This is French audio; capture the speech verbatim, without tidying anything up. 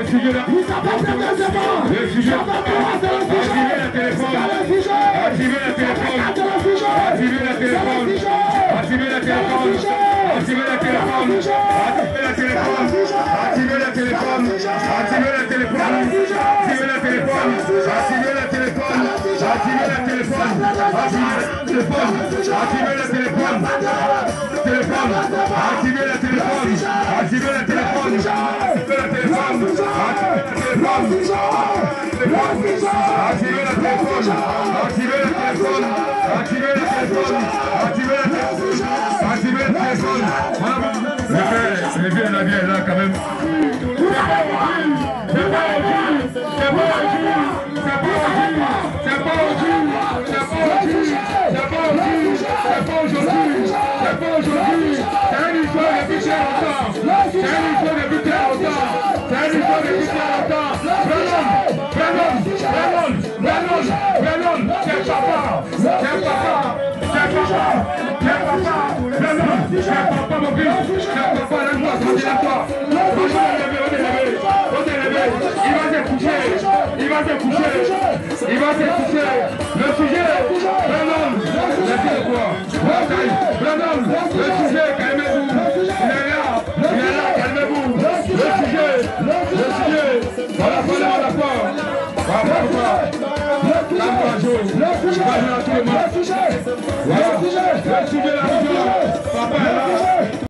sujet là. Il s'appelle précisément. Le sujet. Ça va commencer le sujet. Activez le téléphone. C'est le sujet. Activez le téléphone. C'est le sujet. Activez le téléphone. Activez le téléphone. Activez le téléphone. Activez le téléphone. Activez le téléphone. Activez le téléphone. Activez le téléphone. Activez le téléphone. Activez le téléphone. Activez le téléphone. Activez le téléphone. Téléphone. Activez le téléphone. Activez le téléphone. Activez le téléphone. Activez le téléphone. Activez le téléphone. Activez le téléphone. Activez le téléphone. Activez le téléphone. Le père, le vieux la vieille là quand même. C'est pas aujourd'hui. C'est pas aujourd'hui. C'est pas aujourd'hui. C'est pas aujourd'hui. C'est pas aujourd'hui. C'est pas aujourd'hui. C'est pas aujourd'hui. C'est pas aujourd'hui. C'est une histoire de buter longtemps. C'est une histoire de buter longtemps. C'est une histoire de buter longtemps. Vernon, Vernon, Vernon, Vernon, Vernon, c'est papa. C'est papa. C'est papa. C'est papa. Vernon, c'est papa mon fils. C'est papa, laisse-moi, tranquille-toi. On est levé, on est levé. On est levé. Il va se coucher. Il va se coucher. Il va se coucher. Le sujet, Vernon, laissez-le quoi. Vernon, le sujet,